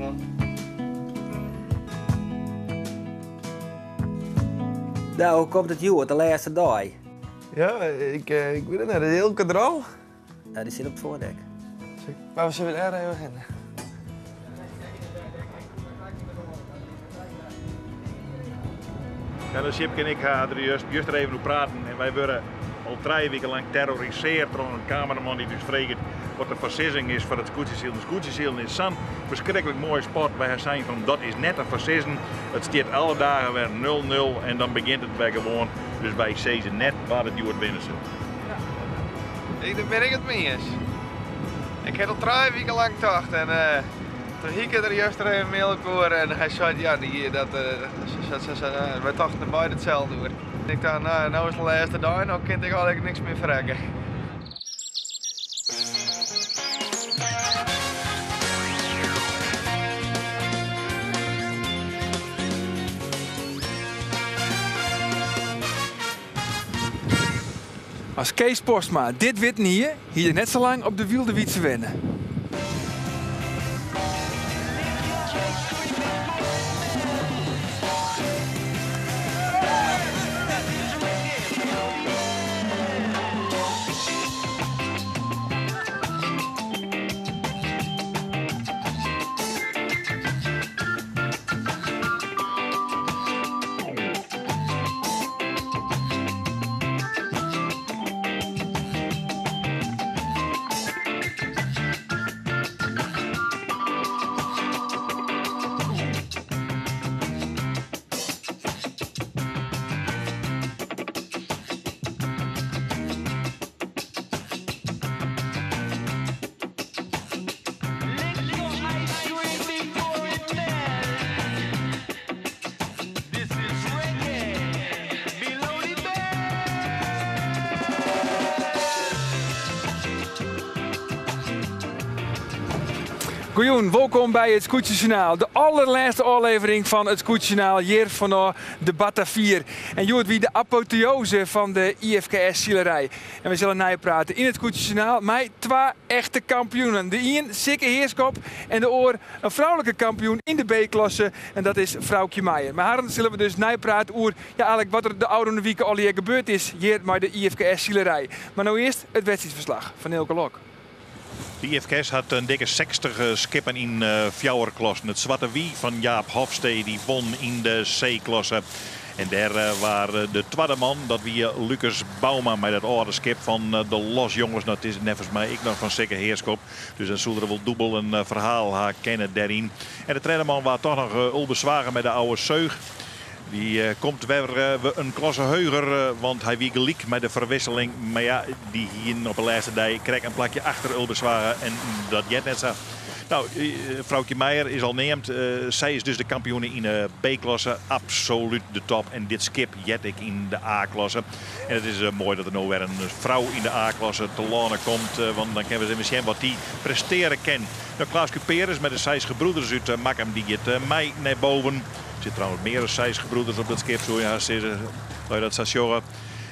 Nou, hoe komt het joh, de laatste dag? Ja, ik weet het niet. De hele kadral. Nou, die zit op het voordek. Maar we zullen er even beginnen. Ja, de Sipke en ik gaan er juist even over praten. En wij worden al 3 weken lang terroriseerd door een cameraman die dus vraagt wat de versissing is voor het Scootjesiel. De Scootjesiel is zo'n verschrikkelijk mooie sport. Wij zijn van dat is net een versissen. Het staat alle dagen weer 0-0 en dan begint het weer gewoon. Dus wij zeggen net waar het duurt binnen zit. Ja. Daar ben ik het mee eens. Ik heb al 3 weken lang gedacht en toen hiek ik er juist even een mail over en hij zei ja, wij dachten er beide hetzelfde door. Ik dacht, nou is het de laatste dag, nou kan ik eigenlijk niks meer vragen. Als Kees Postma dit wit niet, hier net zo lang op de Wildewietse wennen. Goeien, welkom bij het Scootjesjournaal. De allerlaatste aflevering van het Scootjesjournaal hier vanaf de Batavier. En Joert, wie de apotheose van de IFKS-zielerij. En we zullen napraten in het Scootjesjournaal met 2 echte kampioenen. De een Sikke Heerskop en de oor een vrouwelijke kampioen in de B-klasse. En dat is Vrouwtje Meijer. Maar haar zullen we dus napraten over eigenlijk wat er de oude weken al hier gebeurd is hier bij de IFKS-zielerij. Maar nou eerst het wedstrijdsverslag van Elke Lok. De IFKS had een dikke 60 skippen in fjouwerklassen. Het Zwarte Wie van Jaap Hofstee die won in de C-klasse. En daar waren de tweede man, dat wie Lucas Bouwman met het oude skip van de Los Jongens. Dat is nevens mij ik nog van Sikke Heerskop. Dus dan zullen er wel dubbel een verhaal haar kennen daarin. En de tweede man was toch nog onbezwagen met de oude Zeug. Die komt weer een klasse heuger, want hij wie gelijk met de verwisseling. Maar ja, die hier op de laatste dag krijgt een plakje achter Ulbezwagen en dat jet net zo. Nou, Vrouwtje Meijer is al neemt. Zij is dus de kampioen in de B-klasse. Absoluut de top. En dit skip jet ik in de A-klasse. En het is mooi dat er nou weer een vrouw in de A-klasse te lanen komt. Want dan kunnen we misschien wat die presteren kan. Nou, Klaas Cuperus met de 6 gebroeders uit Makkum die het mei naar boven. Er zitten trouwens meer dan 6 gebroeders op dat skip. Zo ja, dat station.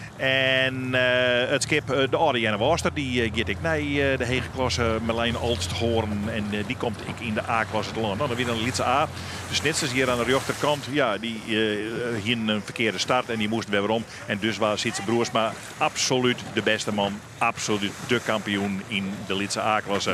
En het skip, de oude Jenne Worster, die gaat ik naar de hege klasse Merlijn Olsthoorn. En die komt ik in de A-klasse te landen. Nou, dan weer een Lietse A. De snitsers hier aan de rechterkant, ja, die hier een verkeerde start en die moesten weer om. En dus was Sietse Broersma absoluut de beste man. Absoluut de kampioen in de Lietse A-klasse.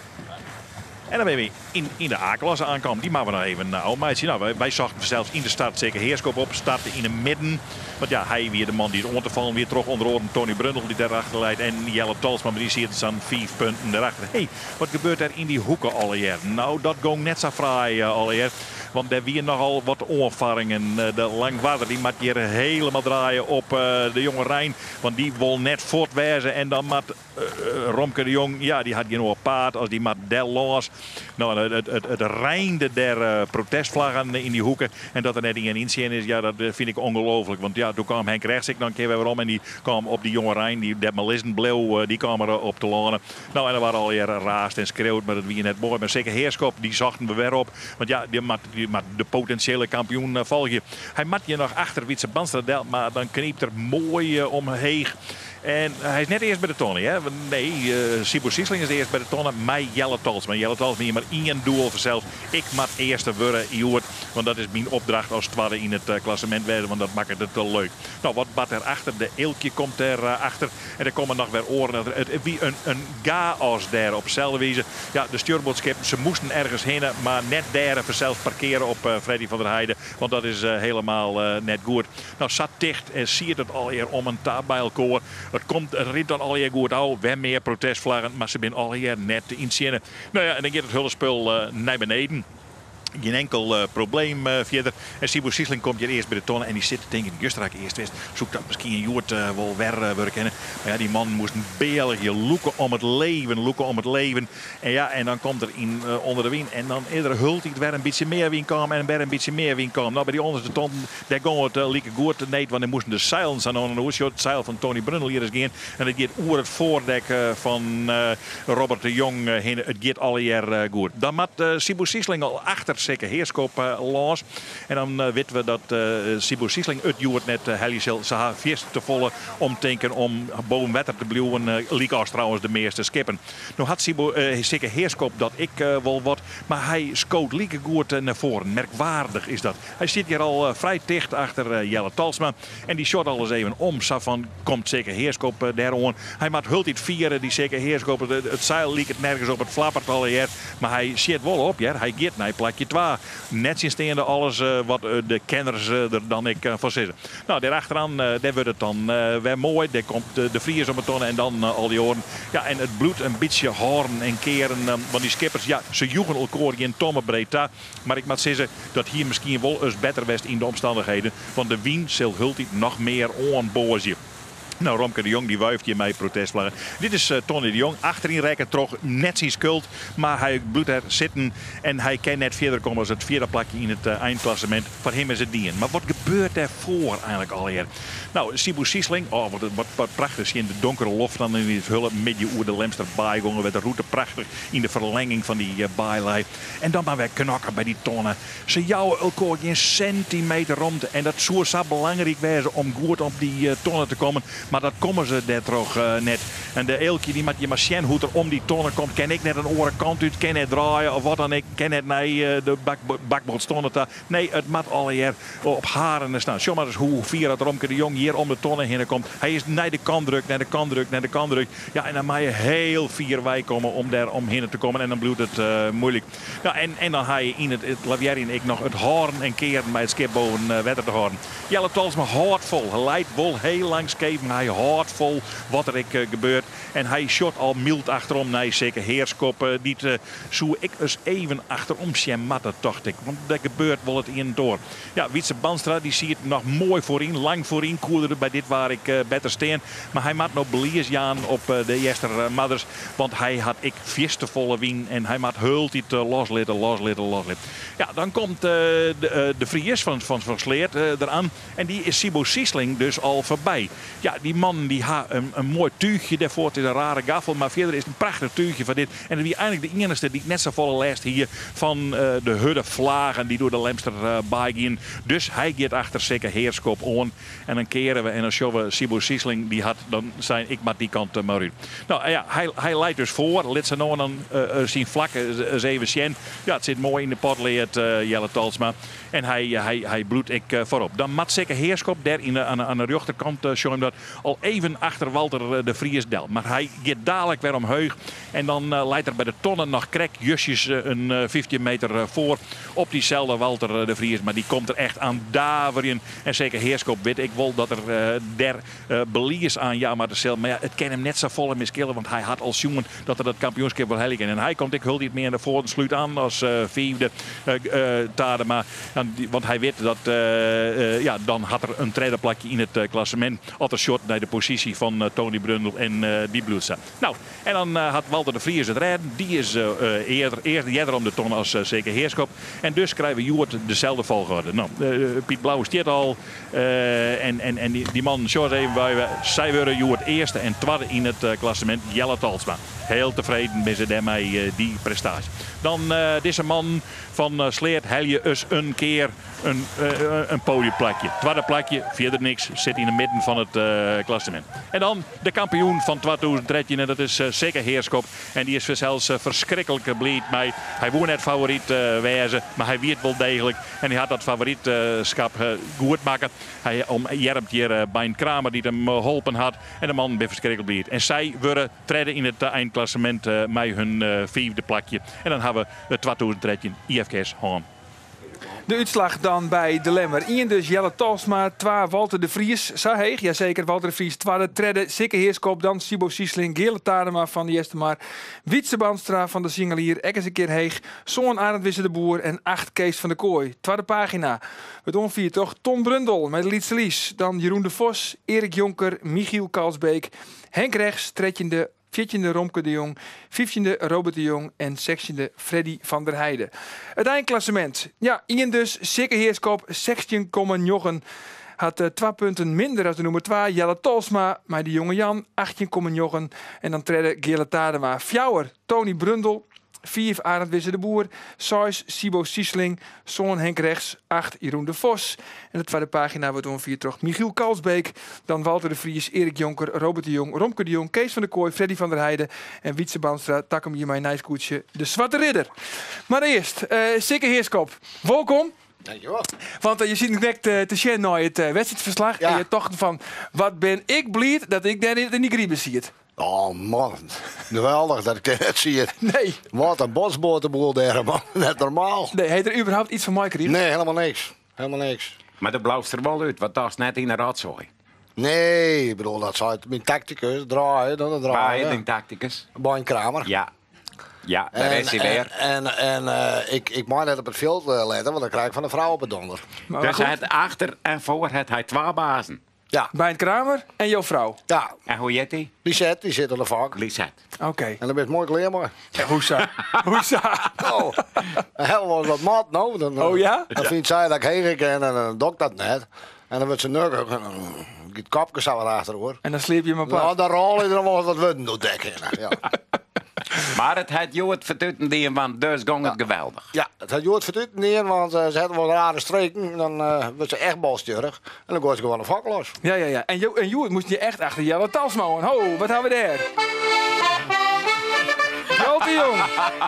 En dan ben we in de A-klasse aankomen. Die maken we nog even nou. Wij zagen zelfs in de start zeker Heerskop op. Starten in het midden. Want ja, hij weer de man die het om te vallen. Weer terug onder oren Tony Brundel die daarachter leidt. En Jelle Talsman, maar die ziet het aan 5 punten daarachter. Hé, wat gebeurt er in die hoeken allereerst? Nou, dat ging net zo fraai allereerst. Want daar weer nogal wat oorvaringen. De Langwaarder die moet hier helemaal draaien op de jonge Rijn. Want die wil net voortwijzen. En dan moet Romke de Jong, ja, die had geen oor paard. Als die moet del los. Nou, het reinde der protestvlaggen in die hoeken. En dat er net in inzien is, ja, dat vind ik ongelooflijk. Want ja, toen kwam Henk Rechtsik dan een keer weer om. En die kwam op die jonge Rijn, die Melisen Blauw, die kwam er op te lanen. Nou, en er waren alweer raast en schreeuwt. Maar dat wie net mooi. Maar zeker Heerskop, die zachten we weer op. Want ja, die moet de potentiële kampioen volgen. Hij moet je nog achter Wietse Banstra, maar dan kniept er mooi omheen. En hij is net eerst bij de tonnen, hè? Nee, Sibo Sisling is eerst bij de tonnen. Mij Jelle Talsma. Jelle Talsma hier maar één doel vanzelf. Ik mag eerste worden, Joert. Want dat is mijn opdracht als tweede in het klassement werden. Want dat maakt het te leuk. Nou, wat bad erachter? De Eeltje komt erachter. En er komen nog weer oren. Het wie een chaos daar op dezelfde wijze. Ja, de stuurbootskip, ze moesten ergens heen. Maar net daar vanzelf parkeren op Freddy van der Heijden. Want dat is helemaal net goed. Nou, zat dicht en ziet het alweer om een taal bij elkaar. Het rint dan alweer goed uit. Weer meer protestvlaggen. Maar ze zijn alweer net te inzinnen. Nou ja, en dan gaat het hulpspul naar beneden. Geen enkel probleem verder. En Sibo Sisling komt hier eerst bij de tonnen. En die zit denk ik juist eerst wist. Zoekt dat misschien een Joert wel weer kennen. Maar ja, die man moest een België loeken om het leven. En ja, en dan komt er in onder de wind. En dan eerder hult hij weer een beetje meer wien komen. En weer een beetje meer wien komen. Nou, bij die onderste ton, daar gaan we het lieke goed. Nee, want er moesten de zeilen aan de hoes. Het zeil van Tony Brundle hier eens gaan. En het gaat over het voordek van Robert de Jong heen. Het gaat alweer goed. Dan moet Sibo Sisling al achter zeker heerskop los. En dan weten we dat Sibo Sisling het Joert net Helliesel ze haar vierst te volle omdenken om boven water te blijven. Liek als trouwens de meeste skippen. Nu had Sibo zeker heerskop dat ik wel wat. Maar hij scoot lieke goed naar voren. Merkwaardig is dat. Hij zit hier al vrij dicht achter Jelle Talsma. En die shot alles even om. Zo van komt zeker heerskop daarom. Hij maakt hult iets vieren. Die zeker heerskop. Het zeil liek het nergens op. Het flappert al hier. Maar hij zit wel op. Ja. Hij gaat naar plakje 2. Net zien alles wat de kenners er dan ik van zitten. Nou, daarachteraan daar wordt het dan weer mooi. Daar komt de Vries op het tonnen en dan al die oren. Ja, en het bloed een beetje horen en keren. Want die skippers, ja, ze joegen elkaar in tomme breedte. Maar ik moet zeggen dat hier misschien wel eens beter was in de omstandigheden. Want de wien zal hultig nog meer onboosje. Nou, Romke de Jong die wuift hier mee protestvlaggen. Dit is Tony de Jong. Achterin rijken toch net zijn schuld. Maar hij bloedt er zitten. En hij kan net verder komen als het vierde plakje in het eindklassement. Voor hem is het dien. Maar wat gebeurt er voor eigenlijk alweer? Nou, Sibo Sisling. Oh, wat prachtig. In de donkere loft dan in het hulp. Met je oer de Lemster bijgongen. Werd de route prachtig in de verlenging van die bijlijn. En dan maar weer knokken bij die tonnen. Ze jouwen elkaar geen centimeter rond. En dat zou zo belangrijk wezen om goed op die tonnen te komen. Maar dat komen ze daar toch net. En de Eeltje die met je machine hoe er om die tonnen komt. Kan ik net een oren kant uit, kan net draaien of wat dan ik. Kan net naar de bakboord stonden daar. Nee, het mat alweer op haren staan. Zo maar eens hoe vier dat Romke de Jong hier om de tonnen heen komt. Hij is naar de kant druk, naar de kant druk, naar de kant druk. Ja, en dan mag je heel vier wij komen om daar omheen te komen. En dan bloedt het moeilijk. Nou, en dan ga je in het lavier in ik nog het horen en keren bij het skip boven wetter te horen. Jelle Talsma hard vol. Hij leidt wel heel lang schepen. Hij houdt vol wat er gebeurt. En hij shot al mild achterom naar zeker heerskop. Die zou ik eens even achterom matten, dacht ik. Want dat gebeurt wel het in en door. Ja, Wietse Banstra die ziet nog mooi voorin. Lang voorin. Koerde bij dit waar ik beter steen. Maar hij maakt nog beliers jaan op de eerste mothers. Want hij had ik volle wien. En hij maakt hult iets loslitten. Ja, dan komt de Vries van Sleert eraan. En die is Sibo Sisling dus al voorbij. Ja, die man die had een mooi tuigje daarvoor. Het is een rare gaffel, maar verder is het een prachtig tuigje van dit. En dat is eigenlijk de enige die net zo volle lijst hier van de hudde vlagen die door de Lemster bijgaan. Dus hij gaat achter zeker heerskop on. En dan keren we en dan showen we Sibo Sisling die had dan zijn ik maar die kant maar uit. Nou ja, hij leidt dus voor. Let ze nou dan zien vlakken 7 cent. Ja, het zit mooi in de pot leert Jelle Talsma. En hij bloedt ik voorop. Dan mat zeker heerskop daar aan de rechterkant show dat al even achter Walter de Vries del. Maar hij gaat dadelijk weer omheug. En dan leidt er bij de tonnen nog krek justjes een 15 meter voor op diezelfde Walter de Vries. Maar die komt er echt aan daveren. En zeker heerskop weet ik wel dat er der beliers aan ja maar dezelfde. Maar ja, het kan hem net zo vol miskillen. Want hij had al jongen dat er dat kampioenschap wel helemaal. En hij komt ik hult niet meer naar voren. Sluit aan als vierde Tadema. Want hij weet dat ja, dan had er een tweede plakje in het klassement. Altijd short naar de positie van Tony Brundle en die bloedsta. Nou, en dan had Walter de Vries het redden. Die is eerder om de ton als zeker heerskop. En dus krijgen we Joert dezelfde volgorde. Nou, Piet Blauw stiert al. En die man, zoals even bij zij worden Joert eerste en tweede in het klassement. Jelle Talsma. Heel tevreden met ze daarmee die prestatie. Dan deze man van Sleert hel je eens een keer een podiumplakje. Tweede plakje, verder niks. Zit in het midden van het klassement. En dan de kampioen van 2013 en dat is zeker Heerskop. En die is zelfs verschrikkelijk blij. Maar hij woont net favoriet wezen, maar hij weet wel degelijk. En hij had dat favorietschap goed maken. Hij omjerpt hier bij een Kramer die hem geholpen had. En de man ben verschrikkelijk blij. En zij worden treden in het eindklassement met hun vijfde plakje. En dan hebben we het 2013 IFK's Haan. De uitslag dan bij de Lemmer. 1 dus Jelle Talsma, 2 Walter de Vries. Saheeg, jazeker, Walter de Vries. 2 Tredde, Sikke Heerskop, dan Sibo Siesling, Gele Tadema van de Jestemar. Wietse Banstra van de Singelier, Ekkers een keer Heeg. Zoon Arend Wisse de Boer en 8 Kees van de Kooi. 2e pagina. Het onvier toch Ton Brundel met Lietse Lies. Dan Jeroen de Vos, Erik Jonker, Michiel Kalsbeek. Henk Rechts, 14e Romke de Jong, 15e Robert de Jong en 16e Freddy van der Heijden. Het eindklassement. Ja, Ian dus, Sikke Heerskop, 16,9. Had 2 punten minder dan de nummer 2, Jelle Talsma, maar de jonge Jan, 18,9. En dan treden Gele Tadema. Fjouwer, Tony Brundel. 4 Arend Wisse de Boer, 6 Sibo Siesling, Zoon Henk Rechts, 8 Jeroen de Vos. En de 2e pagina wordt ongeveer toch Michiel Kalsbeek, dan Walter de Vries, Erik Jonker, Robert de Jong, Romke de Jong, Kees van der Kooi, Freddy van der Heijden en Wietse Banstra, Takkum hier mijn nijskoetsje, de Zwarte Ridder. Maar eerst, Sikke Heerskop, welkom. Dankjewel. Want je ziet direct te zien naar het wedstrijdverslag en je toch van, wat ben ik blij dat ik daar in die grieven zie het. Oh man, geweldig dat ik dit net zie. Nee. Wat een bosboterboel daar, man. Net normaal. Nee, heeft er überhaupt iets van mij gekregen? Nee, helemaal niks. Helemaal niks. Maar dat blauwt er wel uit, want dat is net in de rotzooi. Nee, ik bedoel, dat zou mijn tacticus draaien, dan Waar draaien. je denkt tacticus? Boy Kramer. Ja. Ja, daar is hij weer. Ik mag net op het veld letten, want dan krijg ik van de vrouw op het donder. Maar Dus goed, hij had achter en voor het hij 2 bazen. Ja, bij een Kramer en jouw vrouw. ja. En hoe heet hij? Lisette, die zit op de vak. Lisette. Oké. En dan ben je mooi kleerbaar. Hoesa. Hoesa. Oh, heel wel wat mat, nou. Dan, Oh ja? Dan vindt zij dat ik heen ken en dan doe ik dat net. En dan wordt ze nukkig en dan het kapje zo weer achter hoor. En dan sleep je hem op Nou, pad. dan rol je er nog wel wat wind door dekken. Ja. Maar het had jou het vertuten die want dus ging het geweldig. Ja, het had Jood vertut neer, want ze hadden wel rare streken. Dan werd ze echt balstjurig. En dan gooit ze gewoon een vak los. Ja. En Joert moest je echt achter Jelle Talsma. Ho, wat hebben we daar? Jolt de Jong.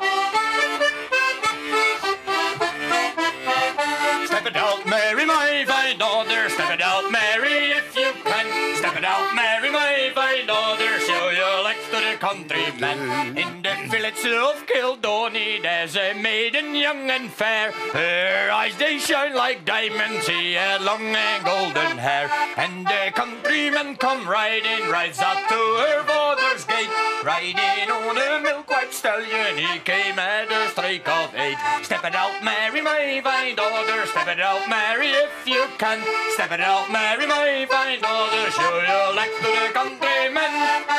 Step it out, Mary, my fine daughter. Step it out, Mary, if you can. Step it out, Mary, my fine daughter. Show your legs to the countrymen. In the village of Kildoni, there's a maiden young and fair. Her eyes, they shine like diamonds. She had long and golden hair. And the countrymen come rides up to her father's gate. Riding on a milk-white stallion, he came at the strike of 8. Step it out, Mary, my fine daughter. Step it out, Mary, if you can. Step it out, Mary, my fine daughter. Show your legs to the countrymen.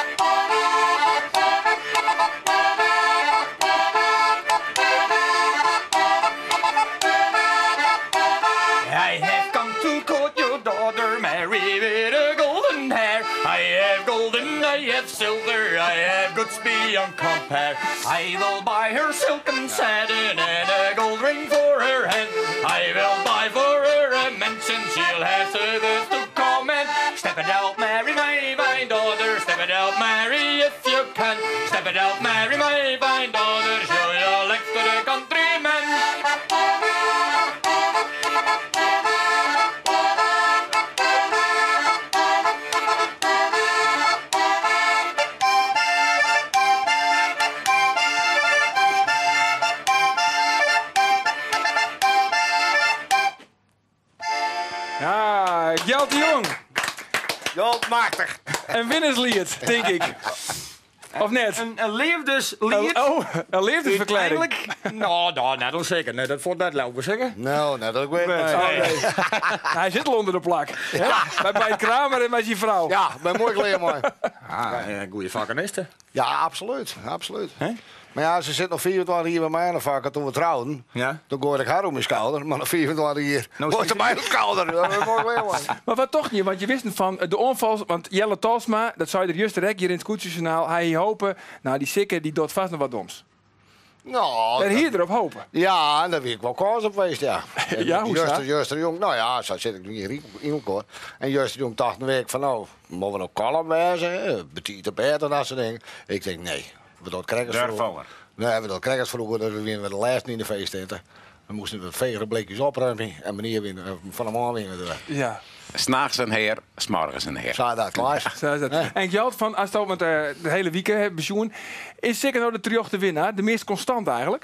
I have come to court your daughter, Mary, with a golden hair. I have golden, I have silver, I have goods beyond compare. I will buy her silken satin and a gold ring for her hand. I will buy for her a mansion, she'll have service to comment. Step it out, Mary, my fine daughter. Step it out, Mary, if you can. Step it out, Mary, my fine daughter. Show your legs to the countrymen. Ja, Jelt de Jong. Jood, machtig. Een winnerslied, denk ik. Of net? Een leefdeslied. Een leeftijdsverklaring. Eigenlijk? Nou, net onzeker. Nee, dat vond dat lopen zeggen. Nou, net dat ik weet. Hij zit al onder de plak. Ja. Bij Kramer en bij zijn vrouw. Ja, ik ben mooi kleerbaar. Goeie vakkenisten. Ja, absoluut. Absoluut. Maar ja, ze zit nog 24 hier bij mij in de vakken toen we trouwden. Ja. Toen gooide ik haar om mijn schouder, maar nog 24 hier Nou, wordt ze mij op schouder. Dat is mooi kleerbaar. Maar wat toch niet, want je wist van de onval, want Jelle Talsma, dat zei je er juist direct hier in het Koetjesjournaal, hij hopen, nou die Sikke die doet vast nog wat doms. Nou, En hier erop hopen. ja, en daar ben ik wel kans op geweest, ja. Ja, hoe is dat? Juist de Jong, nou ja, zo zit ik nu hier in elkaar. En juist de Jong dacht een week van, nou, moeten we nog kalm wezen? Betieten bed en dat soort dingen. Ik denk, nee, we doen crackers Daarvoor. Nee, we doen crackers vroeger, dat we winnen de laatste in de feesttent. We moesten we vegen blikjes opruimen en meneer winnen, van de man winnen. Ja. S'nachts een heer, s'morgens een heer. Zo dat, klaar. Zo is dat. En Gjalt, van, als het met de hele week hebt pensioen, is zeker nou de triochte winnaar de meest constant eigenlijk?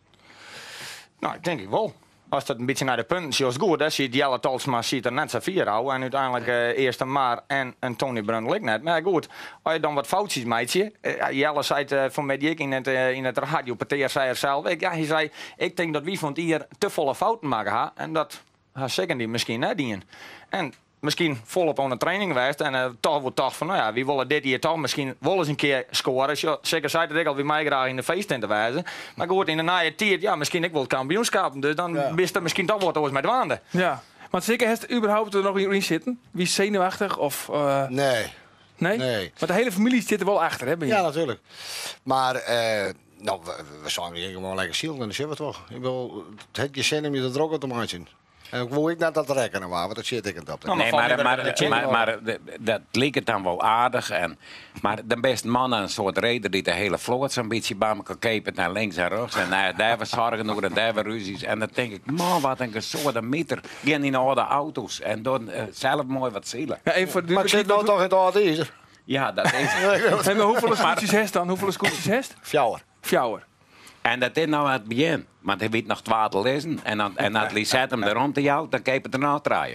Nou, ik denk ik wel. Als dat een beetje naar de punten is goed, dan ziet Jelle Talsma ziet er net zo 4 houden. En uiteindelijk eerst een Maar en Tony Brundle ik net. Maar goed, als je dan wat foutjes maakt, Jelle zei het van mij ik in het radiopartier, zei er zelf. Hij zei, ik denk dat wie van hier te volle fouten maken ha. En dat zeker die misschien net dien. En misschien volop aan de training geweest. En toch wordt toch van, nou ja, wie willen dit hier toch misschien wel eens een keer scoren. Zeker zei dat ik al wie mij graag in de feesttent te wijzen. Maar goed, in de naaie tijd, ja, misschien ik wil het kampioenschap. Dus dan wist er misschien toch wat over met de waanden. Ja. Maar zeker heeft er überhaupt er nog in zitten? Wie is zenuwachtig? Of, Nee. Nee? Nee. Maar de hele familie zit er wel achter, hè? Ben je? Ja, natuurlijk. Maar nou, we zijn hier gewoon lekker ziel en dan zien we toch. Ik wil het je zin om je er ook op te maken. En ik wil ik net dat te rekenen, maar dat zit ik het op. Nou, Nee, maar dat leek het dan wel aardig. Maar de beste man een soort reder die de hele vloot zo'n beetje bij elkaar kepen naar links en rechts. En daar was zorgen over en daar was ruzies. En dan denk ik, man, wat een gesoorde meter. Geen in oude auto's. En dan zelf mooi wat zielen. Ja, even voor de Maar ik zit nou toch in het oude ijzer. Ja, dat is En hoeveel scootjes heeft dan? Hoeveel scootjes heeft? Fjouwer. Fjouwer. En dat is nou het begin. Want hij weet nog 12 lezen. En als Lisette hem er rond te jou, dan keep het er nou draaien.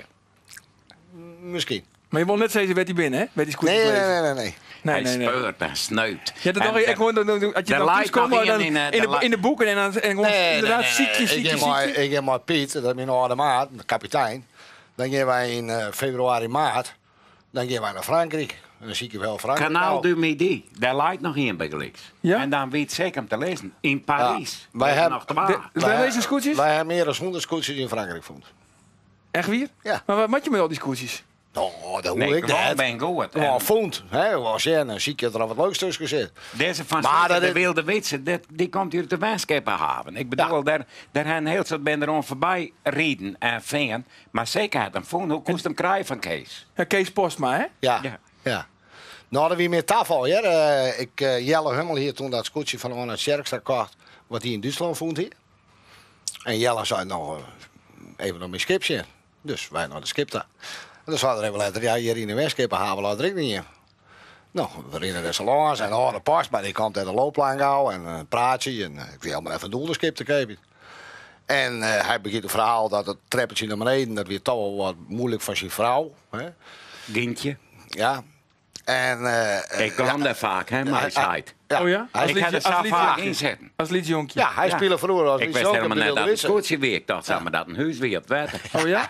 Misschien. Maar je wil net zeggen, werd hij binnen, hè? Werd die scootjes Nee, lezen? nee. Hij nee. speurt en snuit. Ja, dat dacht ik. Ik hoorde dat je dan lijkt nog komen dan in in de boeken en dan inderdaad ziekjes. Ik heb maar Piet, dat is mijn oude maat, de kapitein. Dan gaan wij in februari, maart. Dan gaan wij naar Frankrijk. En dan zie ik wel Frankrijk. Kanaal du Midi, daar lijkt nog in bij Geliks. Ja? En dan weet zeker hem te lezen. In Parijs. Ja, wij Dat is hebben- nog te waar. Wij lezen scootjes? Wij hebben meer dan 100 scootjes in Frankrijk gevonden. Echt weer? Ja. Maar wat moet je met al die scootjes? Nou, dat hoor Nee, ik gewoon net. ben goed. Gewoon vond. Als je dan zie je er al wat leuks tussen zit. Deze van Maar dat de is- wilde witse, die komt hier uit de Westkepenhaven. Ik bedoel, daar hebben heel veel ben er voorbij rieden en vingen. Maar zeker had hem vonden, hoe kost hem krijgen van Kees? Ja, Kees Postma, hè? Ja. Ja. Ja. Nou, dat wie meer tafel hier. Ik Jelle Hummel hier toen dat scootje van Arnold Sjerkstra kocht. Wat hij in Duitsland vond hier. En Jelle zei nou even nog mijn skipje. Dus wij naar de skip daar. En dan zeiden we even later, ja, hier in de Westkepenhaven laat ik niet in. Nou, we in de salons en dat past, maar die komt uit de loopplan gauw en een praatje. En ik wil maar even doen de skip te kijken. En hij begint het verhaal dat het treppetje naar beneden, dat weer toch wel wat moeilijk van zijn vrouw. Hè? Gintje. Ja. En, Ik kwam daar vaak, hè, maar hij zei. ja. Oh ja? Hij, Ik had er zo vaak inzetten. Als liedjonkje. ja, hij speelde vroeger als Ik wist helemaal net dat het scootje weer. Ik dacht, zeg maar, dat een huis weer op wetten. Oh ja?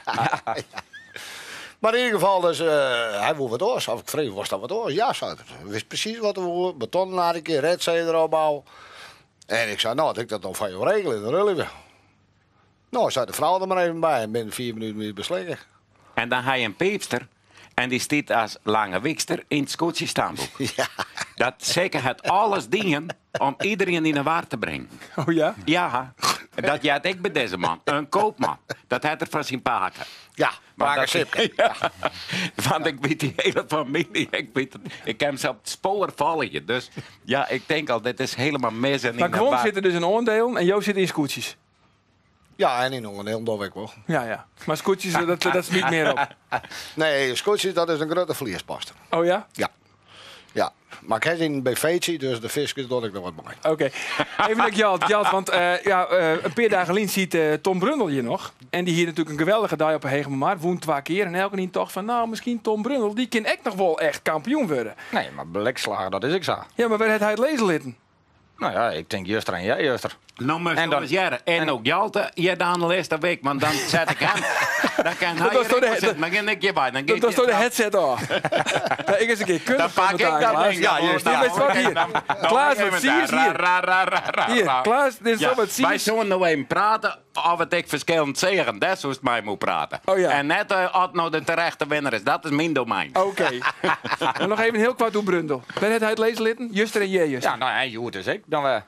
Maar in ieder geval, dus, hij wil wat oors. Of ik vrees, was dat wat oors? Ja, zei hij. Hij wist precies wat er wil. Beton naar een keer, redzee erop bouwen. En ik zei, nou, dat ik dat nog van je regelen. Dan rullen we. Nou, zei de vrouw er maar even bij. En binnen 4 minuten weer beslikken. En dan hij een peepster. En die stiet als lange wikster in het scootje staanboek. Ja. Dat zeker het alles dingen om iedereen in de waar te brengen. Oh ja? Ja, dat jij ik bij deze man. Een koopman. Dat had er van zijn paken. Ja, Maar maar dat- Sipke. Ja, want ik weet die hele familie. Ik heb ze op het spoor vallen. Dus ja, ik denk al, dit is helemaal mis. En Maar gewoon zitten dus een oordeel en Jo zit in scootjes. Ja, en in een heel doorweg wel. Ja, ja. Maar scootjes, dat is niet meer op. Nee, scootjes, dat is een grote vleespaste. Oh ja? Ja. Ja. Maar ik heb in een BV'tje, dus de visjes doe ik nog wat bij. Oké. Even naar Gjalt. Gjalt, want een paar dagen geleden ziet Tom Brundle hier nog. En die hier natuurlijk een geweldige dag op een Hegememaar. Woont 2 keer. En elke keer toch van, nou, misschien Tom Brundle. Die kan echt nog wel echt kampioen worden. Nee, maar blikslagen, dat is ik zo. Ja, maar waar heeft hij het lezen litten? Nou ja, ik denk juster en jij juster. Nou, maar En dan- en ook Jalte, je dan de laatste week, want dan zet ik hem. Dan kan hij was door de- zitten, maar dan ik je bij. Dan Dat was door de headset af. Ja, ik eens een keer Dan kundig pak ik dat ding. Ja, juist. ja, best wel hier. Klaas, wat zie je hier? Hier, Klaas, dit is zo wat zie Wij je. zullen nou even praten of het ik verschillend zeggen. Dat is hoe het mij moet praten. Oh ja. En net als nou de terechte winnaar is. Dat is mijn domein. Oké. Maar nog even heel kort hoe Brundle. Waar heeft hij het lezen litten? Juster en Jejus. Ja, nou ja, je hoort dus ik. Dan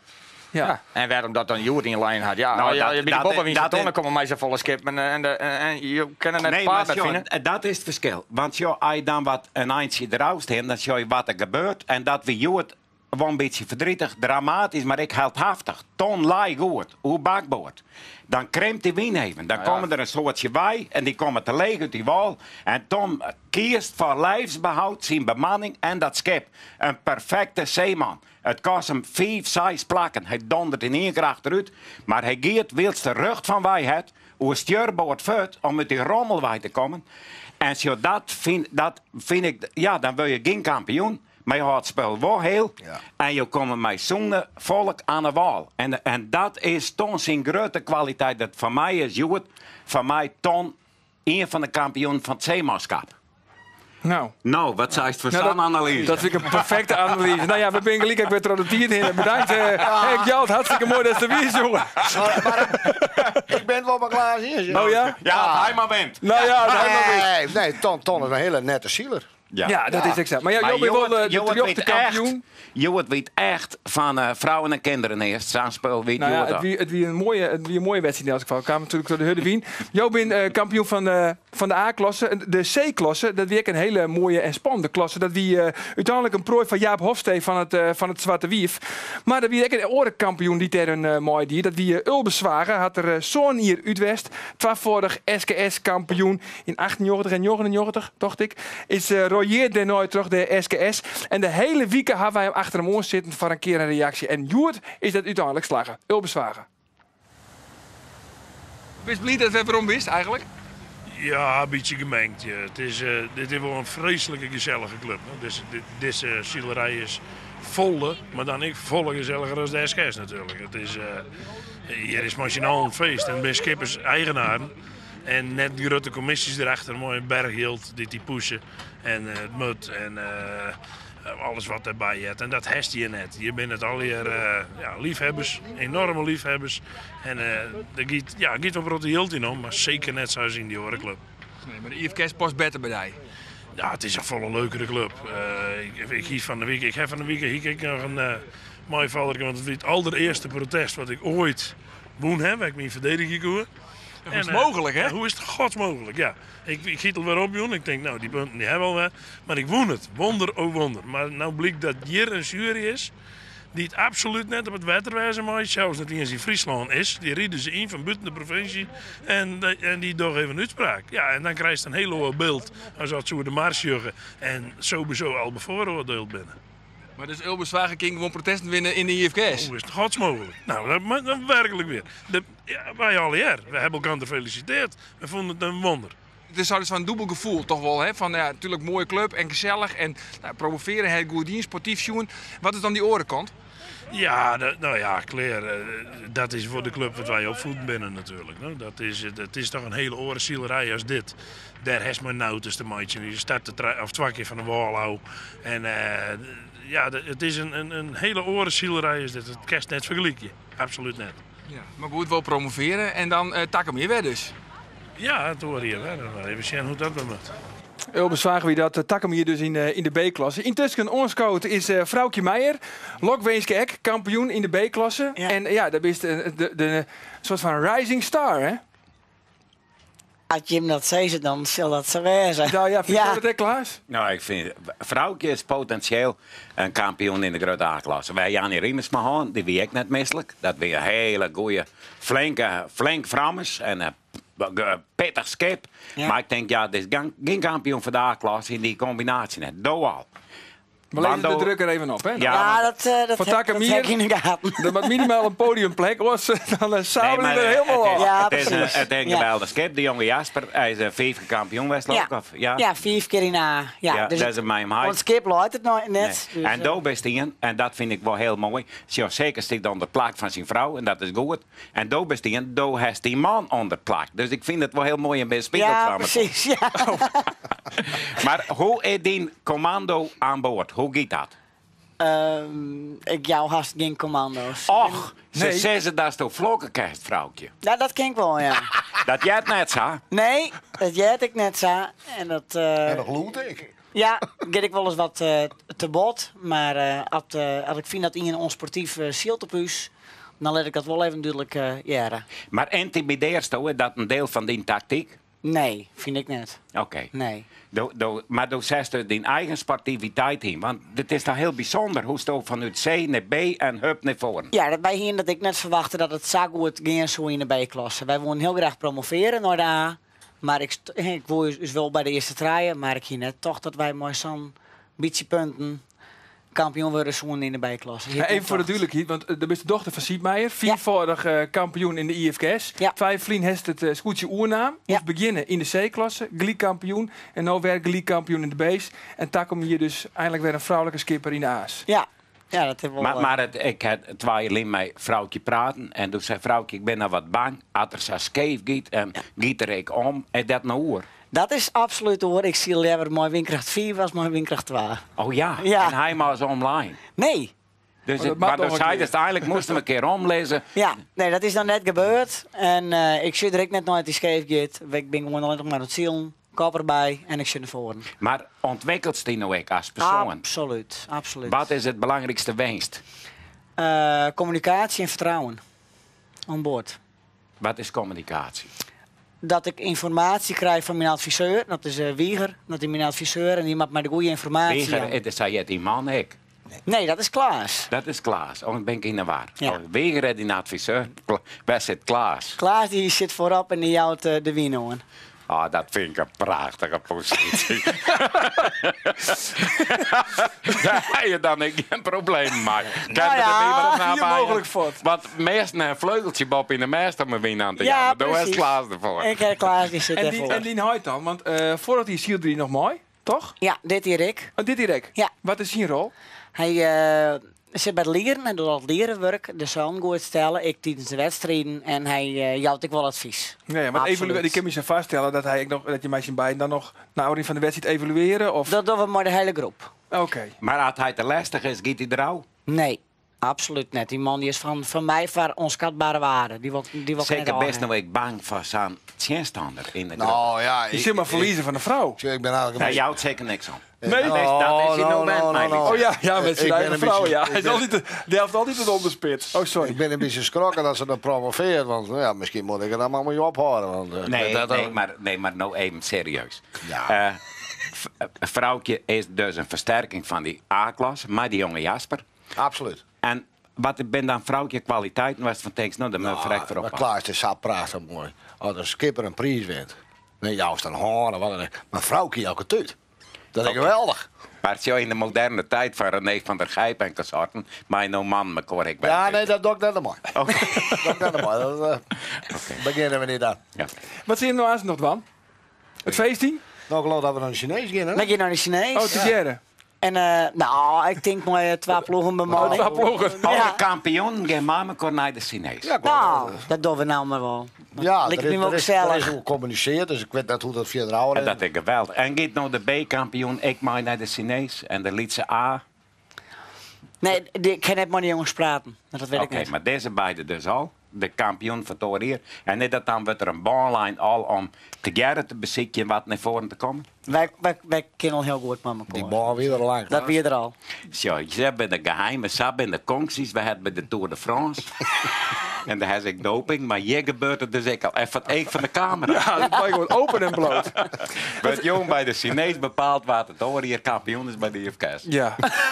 Ja. En waarom dat dan Joert in lijn had. Ja, Nou, je bent de dat- boppen wie dat- ze tonnen komen mij zo volle skip. En je kan het net Nee, paard maar vinden. dat is het verschil. Want als je dan wat een eindje eruit hebt, dan zie je wat er gebeurt. En dat we Joert wel een beetje verdrietig, dramatisch, maar ik heldhaftig. Ton laai goed, hoe bakboord. Dan kremt die wien even. Dan komen er een soortje bij en die komen te leeg uit die wal. En Tom kiest voor lijfsbehoud, zijn bemanning en dat schip. Een perfecte zeeman. Het kost hem 5, 6 plakken. Hij dondert in één keer achteruit. Maar hij gaat wils de rug van wij het, hoe stuurboord voort om uit die rommel bij te komen. En zo dat vind ik, ja, dan wil je geen kampioen. Maar je houdt het spel wel heel. Ja. En je komt met zo'n volk aan de wal. En dat is Ton zijn grote kwaliteit. Dat voor mij is Joet, voor mij Ton, een van de kampioenen van het zeemanschap. Nou, wat zei het voor zo'n analyse? Dat vind ik een perfecte analyse. Nou ja, we zijn gelijk ook weer door de tier heen. Bedankt. Henk Jout, hartstikke mooi dat ze er weer jongen. Ik ben wel maar klaar hier. Oh ja? Ja, hij maar bent. Nou ja, dat helemaal niet. Nee, Ton is een hele nette zieler. Ja, dat is exact. Maar jij bent wel de terugte kampioen. Joet weet echt van vrouwen en kinderen eerst. Zo'n spel weet Nou ja, Joet al. het wie een mooie wedstrijd in elk geval. Kwamen natuurlijk door de Hudde Wien. Jij bent kampioen van de A-klasse. De C-klasse, dat wie ook een hele mooie en spannende klasse. Dat wie uiteindelijk een prooi van Jaap Hofstee van het Zwarte Wief. Maar dat wie ook een orenkampioen die ter een mooi dier. Dat wie Ulbeswagen had er zo'n hier Utwest. Tweevoudig SKS-kampioen in 98 en 99, dacht ik. Is royeert er nooit terug de SKS. En de hele week hebben wij hem achter hem ons zitten voor een keer een reactie. En Joert is dat uiteindelijk slagen. Ulbeswagen. Wist blij dat het waarom wist eigenlijk? Ja, een beetje gemengd. Ja. Dit is wel een vreselijke gezellige club. Hè. Deze zielerij is volle, maar dan niet volle gezelliger dan de SKS natuurlijk. Het is, hier is machinaal een feest en bij skippers eigenaren. En net de grote commissies erachter, een mooie berghield die pushen. En het mut en alles wat daarbij zit. En dat hest je net. Je bent het al hier liefhebbers, enorme liefhebbers. En er gaat op Rotte Hield in om, maar zeker net zoals in die Orenclub. Nee, maar de IFK's past beter bij jou. Ja, het is een volle leukere club. Ik heb van de week nog een mooi valder, want het was het allereerste protest wat ik ooit woon heb, waar ik mijn verdediging koer. Dat is mogelijk, hè? Hoe is het godsmogelijk? Ja. Ik giet er weer op, joh. Ik denk, nou, die punten die hebben we wel. Maar ik woon het. Wonder, oh wonder. Maar nou blijkt dat hier een jury is die het absoluut net op het wetterwijze maakt. Zelfs dat die eens in Friesland is. Die rieden ze in van buiten de provincie. En die doen even een uitspraak. Ja, en dan krijg je een heel hoog beeld. Als dat zo de mars juggen. En sowieso al bevooroordeeld binnen. Maar dus Ulbeswagen ging gewoon protesten winnen in de IFK's? Hoe is het godsmogelijk? Nou, dat werkelijk weer. Wij alle hier. We hebben elkaar gefeliciteerd. We vonden het een wonder. Het is dus van een dubbel gevoel toch wel, hè? Van ja, natuurlijk mooie club en gezellig en promoveren, het goed dienst, sportief zien. Wat is dan die orenkant? Ja, Claire, dat is voor de club wat wij opvoeden binnen natuurlijk. No? Dat is toch een hele orenzielerij als dit. Daar heeft men nou tussen de maatje. Je start of 2 keer van de wal. En het is een hele orenzielerij is dit. Het kerst net vergelijken. Absoluut net. Ja, maar goed, wel promoveren en dan takken meer weer dus. Ja, het hoor hier wel. Even zien hoe dat moet. Ulbeswagen wie dat takken hier dus in de B-klasse. Intussen ons coach is Vrouwtje Meijer. Lokweenske Ek, kampioen in de B-klasse. Ja. En ja, dat is de soort van rising star, hè? Als je hem dat zei, dan zal dat zo wezen. Nou ja, vind je dat, Klaas? Nou, ik vind Vrouwtje is potentieel een kampioen in de grote A-klasse. Wij Jannie Riemersma gaan, die wie ik net misselijk. Dat weer een hele goede, flink Frammers en pittig skip. Ja. Maar ik denk, dit is geen kampioen voor de A-klasse in die combinatie net. Doal. We lezen de druk er even op, hè? Ja, dat heb ik in de gaten. Er moet minimaal een podiumplek, dan sabelen we er helemaal af. Ja, precies. Het is een geweldige skip. De jonge Jasper, hij is 5 kampioen geweest, of? Ja, 5 keer in A. Ja, dus dat is mijn want skip loopt het nooit net. Nee. Dus, en Doe best in, en dat vind ik wel heel mooi. Zo zeker stikt onder de plak van zijn vrouw, en dat is goed. En Doe best in, Doe heeft die man onder plak. Dus ik vind het wel heel mooi in bij spiegel. Ja, precies. Ja. Maar hoe is die commando aan boord? Hoe gaat dat? Ik jou haast geen commando's. Och, ze zeggen dat is toch vlokkenkijst, vrouwtje. Ja, dat ken ik wel, ja. Dat jij het net zo? Nee, dat jij het ik net zo. En dat... En dat loot ik. Ja, get ik wel eens wat te bot. Maar als ik vind dat in een onsportief zielt op huis, dan let ik dat wel even duidelijk jaren. Maar intimideerst je dat een deel van die tactiek? Nee, vind ik niet. Oké. Nee. Maar dan zet je die eigen sportiviteit in. Want het is toch heel bijzonder hoe je vanuit C naar B en hup naar voren. Ja, dat bij hier dat ik net verwachtte dat het zo goed ging zo in de B-klasse. Wij wilden heel graag promoveren naar de A. Maar ik wil dus wel bij de eerste traaien. Maar ik hier net toch dat wij mooi zo'n beetje punten kampioen worden zo in de B-klasse. Even voor de duidelijkheid, want de beste dochter van Sietmeijer, viervoudig kampioen in de IFKS. Ja. 2 vriend heeft het scootje oernaam. Ja. We beginnen in de C-klasse, gelijk-kampioen. En nu weer gelijk-kampioen in de B's. En daar kom je hier dus eindelijk weer een vrouwelijke skipper in de A's. Ja, dat hebben we wel. Maar ik had twee alleen met vrouwtje praten. En toen zei vrouwtje, ik ben nou wat bang. Als er zo scheef gaat en giet er ik om. En dat nou hoor. Dat is absoluut hoor. Ik zie liever mooi windkracht 4 was mooi windkracht 2. Oh ja, Ja. en hij maar zo online. Nee. Dus dat mag maar toch dus een hij keer. dus eigenlijk moesten we een keer omlezen. Ja, nee, dat is dan net gebeurd. En ik zit er ook net nooit die scheef gaat. Ik ben gewoon alleen nog maar het ziel. Kop erbij en ik zit naar voren. Maar ontwikkelt die nou ook als persoon? Absoluut, absoluut. Wat is het belangrijkste winst? Communicatie en vertrouwen. Aan boord. Wat is communicatie? Dat ik informatie krijg van mijn adviseur. Dat is Wieger. Dat is mijn adviseur en die maakt mij de goede informatie. Weger, het zei je die man ik. Nee, dat is Klaas. Dat is Klaas. Oh, dan ben ik in de war. Ja. Oh, Weger is die adviseur. Waar zit Klaas? Klaas die zit voorop en die jouwt de wien. Ah, dat vind ik een prachtige positie. Daar heb je dan geen probleem mee. Nou ja, hier mogelijk voort. Want meestal een vleugeltje Bob in de meester om een wien aan te Ja, jagen. Doe eens precies. Klaas ervoor. Ik heb Klaas die zit En ervoor. die Hoyt dan, want voordat hij zielde hij nog mooi, toch? Ja, dit hier ik. Oh, dit direct. Ja. Wat is zijn rol? Hij zit bij het leren en doet dat lerenwerk. De zoon goed stellen, ik tijdens de wedstrijden en hij jouwt ik wel advies. Nee, maar Absoluut. ik kan me zo vaststellen dat hij nog, dat je mij zijn beiden dan nog na aanleiding van de wedstrijd evalueren of. Dat doen we maar de hele groep. Oké. Maar als hij te lastig is, gaat hij eruit. Nee, absoluut niet. Die man die is van mij voor onschatbare waarde. Die wil Zeker best nou ik bang voor zijn tegenstander in de groep. Nou ja, Je zit maar verliezen van de vrouw. ik ben eigenlijk een Hij beetje... jouwt zeker niks aan. Nee. Dat is hij nou bent, mijn lief. Oh ja, met zijn Ik ben eigen een vrouw. beetje- Ja. ik Hij is ben- altijd die heeft altijd het onderspit. Oh, sorry. Ik ben een beetje schrokken dat ze dan promoveert, want ja, misschien moet ik het allemaal mee ophouden. Want, Nee, maar nou even serieus. Ja. Vrouwtje is dus een versterking van die A-klasse, maar die jonge Jasper. Absoluut. En wat ben dan vrouwtje kwaliteit? Was van tekst, nou, dan moet je direct maar erop. klaar, het is zo prachtig mooi. Als een skipper een prijs wint. Nee, jou staan horen, wat dan ook. Maar vrouwtje elke tijd. Dat is geweldig. Maar het is in de moderne tijd van René van der Gijp en consorten, maar nou man, me hoor ik bij. Ja, nee, dat doe ik net mooi. Oké. Dat doe ik net mooi. Dat beginnen we niet aan. Ja. Wat zie je nou aan nog dan? Het feestteam? Nou, ik geloof dat we naar de Chinees gaan, hè? Dan ga je naar de Chinees. Oh, te jaren. En nou, ik denk maar 2 ploegen bij mij. Twee ploegen. Alle kampioen gaan maar naar de Chinees. Ja, Nou, dat doen we nou maar wel. ja, Lijkt er me wel is gezellig. hoe gecommuniceerd, dus ik weet net hoe dat via de oude En dat is geweldig. En gaat nou de B-kampioen, ik maar naar de Chinees en de Lietse A. Nee, ik kan net maar die jongens praten. Dat weet ik Oké, niet. maar deze beide dus al. De kampioen van het hier. En niet dat dan wordt er een baanlijn al om te jaren te bezitten wat naar voren te komen. Wij kennen al heel goed met elkaar. Die bal weer lang. Dat weer er al. Zo, je hebt bij de geheime sap in de concties. We hebben bij de Tour de France. En daar heb ik doping. Maar hier gebeurt het dus ik al even het eek van de camera. Ja, dat was gewoon open en bloot. Wordt jong bij de Chinees bepaald wat het hier kampioen is bij de IFK's. Ja.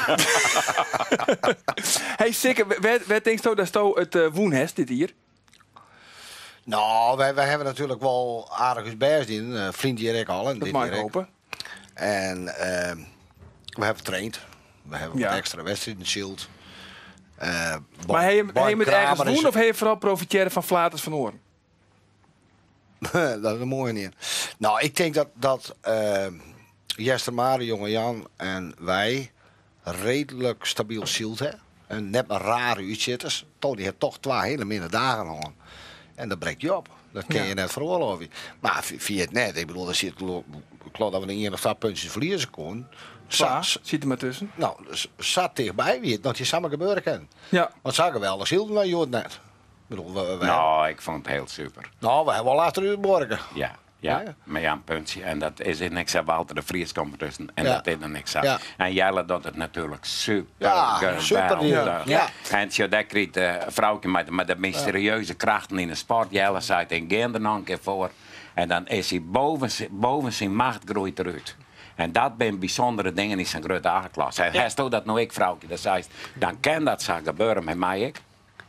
Hey, zeker. Waar denk je dat je het woen hebt, dit hier? Nou, wij hebben natuurlijk wel aardig best in. Vriend hier ik al. En Dat dit mag hier ik ik. hopen. En we hebben getraind. We hebben Ja. wat extra wedstrijden, shield. Maar heb je met ergens woen of heb je vooral profiteren van Flaters van Oren? Dat is een mooie niet. Nou, ik denk dat Jester Mare, jonge Jan en wij redelijk stabiel shield hebben. En net een rare uitzitters. Tony heeft toch 2 hele minder dagen gehad. En dat breekt je op. Dat kun je net veroorloven. Maar via het net, ik bedoel, ik geloof dat we een 1 of 2 puntjes verliezen konden. Zit er maar tussen. Nou, zat dichtbij wie het dat je samen gebeuren kan. Ja. Want zag geweldig shield naar Jood net. Ik bedoel, Nou, ik vond het heel super. nou, we hebben wel later u morgen. Ja. Ja, met een puntje. En dat is in niks aan Walter de Vries komt tussen. En Ja. dat is er niks aan. Ja. En Jelle doet het natuurlijk super. Ja, super geweldig. ja. En zo dat krijgt een vrouwtje met de mysterieuze krachten in de sport. Jelle zei het in geen er nog een keer voor. En dan is hij boven zijn macht groeit eruit. En dat zijn bijzondere dingen in zijn grote A-klas. En hij stond dat nou ik, vrouwtje. Dat zei, dan kan dat zo gebeuren met mij ik.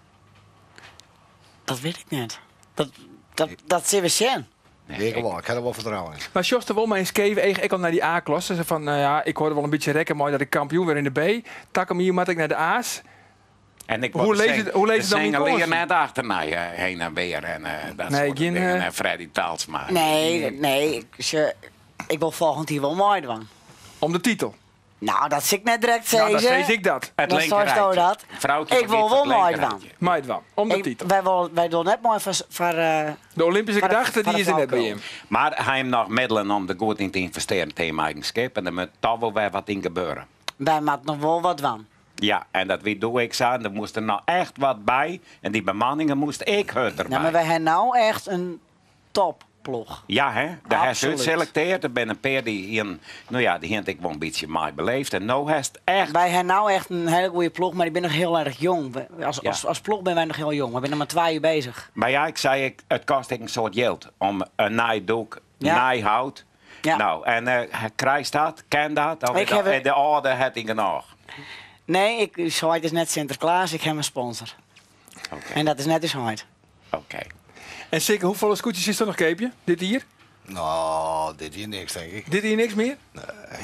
Dat weet ik niet. Dat zien we zien. Nee, ik heb er wel vertrouwen in. Maar Jos, er wil mij eens keven, ik al naar die A-klasse. Ze van, nou ja, ik hoorde wel een beetje rekken, mooi dat ik kampioen weer in de B. Takken hier moet ik naar de A's. En ik Hoe lees het dan niet zingen net achter mij heen en weer en dat Nee, soort geen, dingen. En Freddy Talsma. Nee. Ik wil volgend jaar wel mooi doen. Om de titel. Nou, dat zie ik net direct Nou, zeggen. dan lees ik dat. Het Dan linkerrijtje. staat dat. Vrouwtje Ik wil wel mooi doen. Maait wel, om de titel. Wij doen net mooi voor De Olympische voor de- gedachte, voor die de is er net bij Valko. hem. Maar hij heeft nog middelen om er goed in te investeren tegen eigen schip. En er moet toch wel weer wat in gebeuren. Wij maken nog wel wat van. Ja, en dat wie doe ik zo. En er moest er nog echt wat bij. En die bemanningen moest ik erbij. Nou, maar wij hebben nou echt een topploeg. Ja, hè? Daar heeft ze Absoluut. geselecteerd. Er ben een paar die heeft ik wel een beetje mij beleefd. En nou heeft het echt. Wij hebben nou echt een hele goede ploeg, maar ik ben nog heel erg jong. Als ploeg ben wij nog heel jong. We zijn nog maar 2 jaar bezig. Maar ja, het kost ik een soort geld om een naaidoek, Ja. naaihout. Ja. Nou, en krijgt dat, ken dat? Of Ik heb de orde heb ik nog. Nee, zo het is net Sinterklaas. Ik heb een sponsor. Oké. En dat is net eens hard. Oké. En zeker, hoeveel scootjes is er nog, Keepje? Dit hier? Nou, dit hier niks, denk ik. Dit hier niks meer? Nee.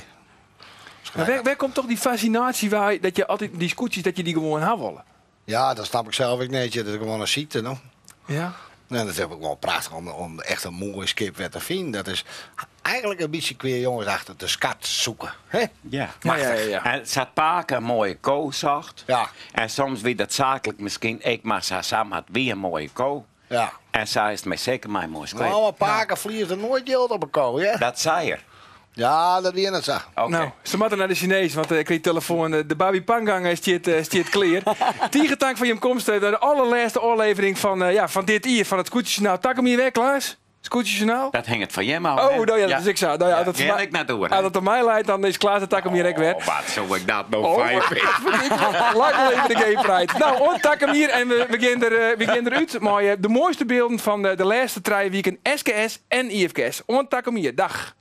Maar waar komt toch die fascinatie dat je altijd die scootjes, dat je die gewoon gaan willen? Ja, dat snap ik zelf ook niet. Dat is gewoon een ziekte, no? Ja. En dat is ook wel prachtig om echt een mooie skip weer te vinden. Dat is eigenlijk een beetje queer jongens achter de skat zoeken. Hè? Ja. Ja. En het zat paken een mooie ko zacht. Ja. En soms wie dat zakelijk misschien, ik maar ze samen had wie een mooie ko. Ja. En zij is mij zeker mijn mooie skip. Nou, maar paken vliegt er nooit geld op een kool, hè? Dat zei er. Ja, dat weer net zo. Oké. Nou, ze moeten naar de Chinees, want ik kreeg telefoon. De Babi Pangang stiert clear. Tiegetank van je komst naar de allerlaatste aflevering van dit hier, van het Scootjesjournaal. Tak hem hier weg, Klaas. Scootjesjournaal. Dat hing het van je maar. Oh, nou ja, dat is ik zo. Nou ja, dat Ga ik naartoe. als het aan mij leidt, dan is Klaas de tak hem hier weg weg. Oh, wat zou ik dat nou Oh, fijn vinden? Lang leven de Game Pride. Nou, onttak hem hier en we beginnen eruit. Maar de mooiste beelden van de laatste 3 weken SKS en IFKS. Onttak hem hier. Dag.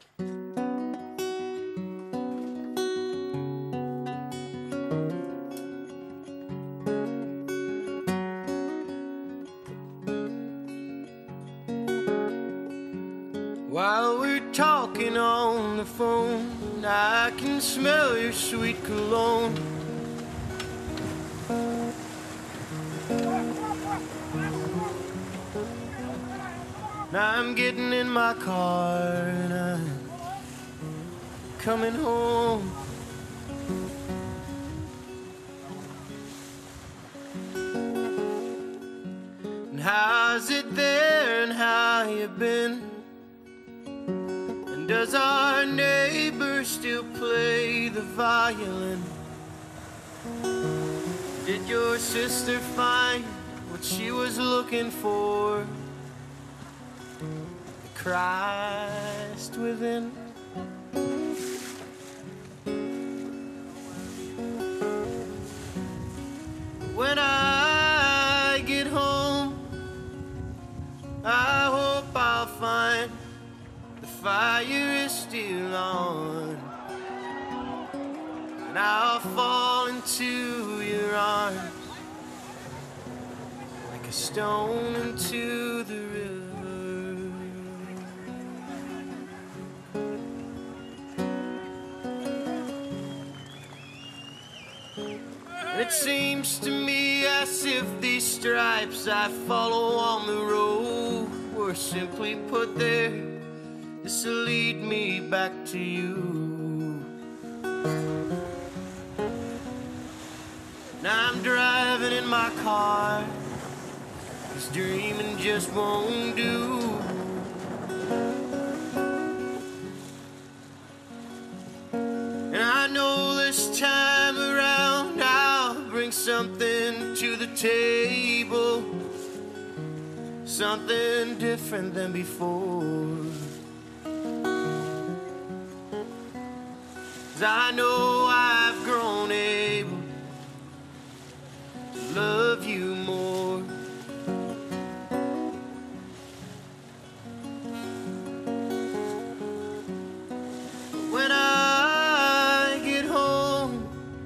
While we're talking on the phone, I can smell your sweet cologne. Now I'm getting in my car and I'm coming home. And how's it there and how you been? And does our neighbor still play the violin? Did your sister find what she was looking for? The Christ within. When I get home, I hope I'll find the fire is still on, and I'll fall into your arms like a stone into the river. It seems to me as if these stripes I follow on the road were simply put there just to lead me back to you. Now I'm driving in my car, 'cause dreaming just won't do. And I know this time around I'll bring something to the table, something different than before. 'Cause I know I've grown able to love you more. When I get home,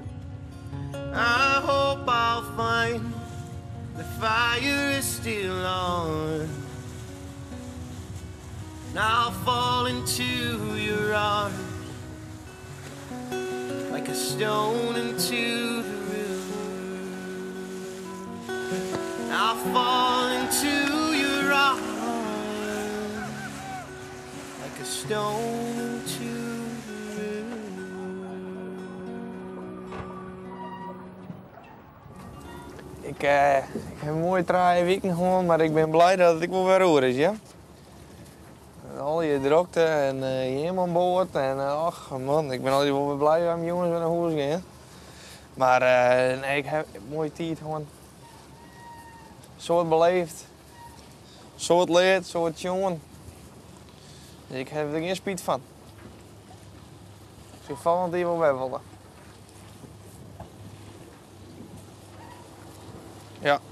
I hope I'll find the fire is still on. And I'll fall into your arms like a stone into the river. And I'll fall into your arms like a stone into the river. Ik heb een mooie 3 weken gewoon, maar ik ben blij dat het wel weer roer is, ja. Al je drukte en je helemaal aan boord en ach man, ik ben altijd wel weer blij dat mijn jongens weer naar huis gaan. Maar nee, ik heb een mooie tijd gewoon. Zo het beleefd, zo het leert, zo het jongen. Ik heb er geen spijt van. Ik zou vallend hier wel bij willen. Ja.